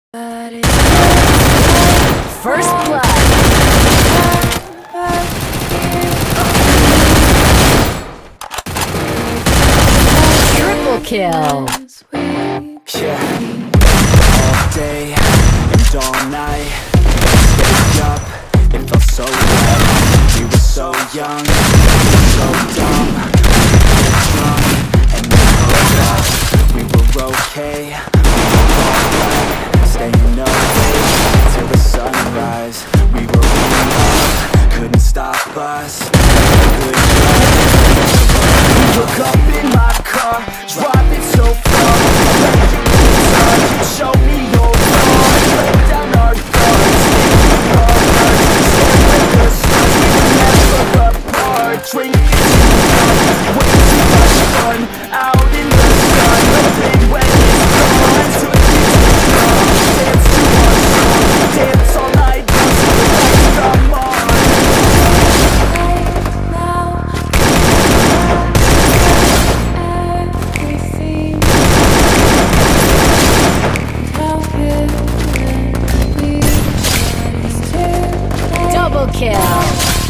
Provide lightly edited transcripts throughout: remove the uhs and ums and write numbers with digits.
First blood. Triple kill. Yeah, all day and all night, stayed up, it felt so right. We were so young, so dumb, we were drunk, and then we were okay, alright, staying up till the sunrise. We were in love, couldn't stop us. Look up in my car, driving so far. You show me your heart, lay down our guards, take apart, stay with us, we were never apart. Drinking way too much fun, out in the sun, nothing when it's gone. Took you too long, dance to our song, dance all night long till the lights come on. Double kill.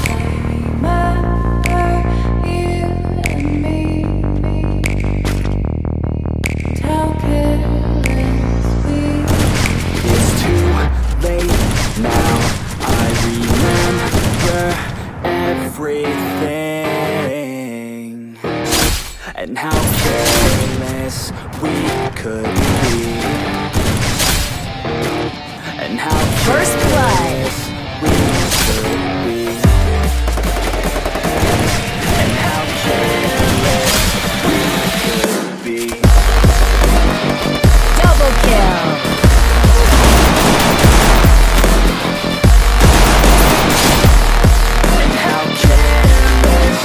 It's too late now, I remember everything, and how careless we could be, and how First blood. we could be, and how careless we could be. Double kill. And how careless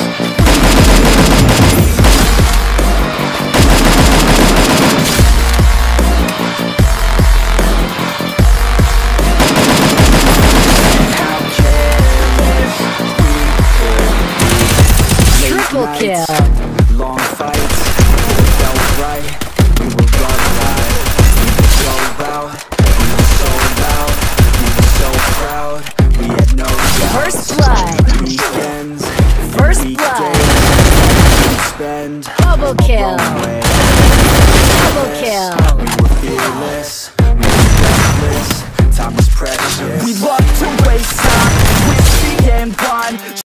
Triple kill. long fights, it felt right. We were alive, we were so loud, we were so loud, we were so proud. We had no doubts. First blood. Weekends, First weekdays, blood. we'd spend Double kill. our own way.